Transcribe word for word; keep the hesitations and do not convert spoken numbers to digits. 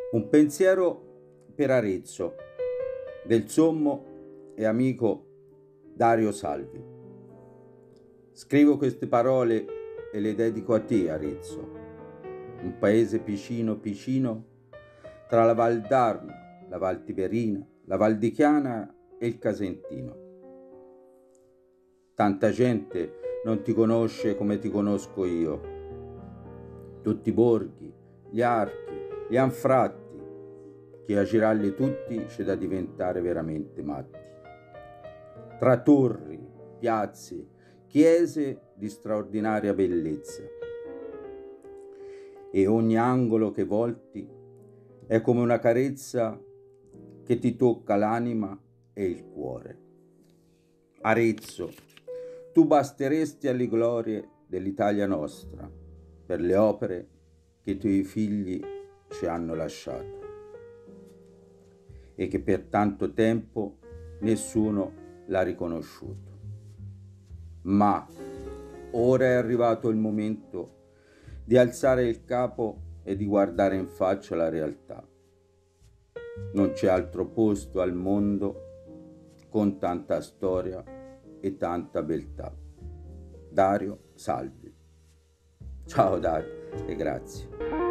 Un pensiero per Arezzo, del sommo e amico Dario Salvi. Scrivo queste parole e le dedico a te, Arezzo, un paese piccino piccino tra la Val d'Arno, la Val Tiberina, la Val di Chiana e il Casentino. Tanta gente non ti conosce come ti conosco io. Tutti i borghi, gli archi, gli anfratti, che a girarli tutti c'è da diventare veramente matti. Tra torri, piazze, chiese di straordinaria bellezza. E ogni angolo che volti è come una carezza che ti tocca l'anima e il cuore. Arezzo, tu basteresti alle glorie dell'Italia nostra per le opere che i tuoi figli ci hanno lasciato e che per tanto tempo nessuno l'ha riconosciuto. Ma ora è arrivato il momento di alzare il capo e di guardare in faccia la realtà. Non c'è altro posto al mondo con tanta storia e tanta beltà. Dario Salvi. Ciao Dario e grazie.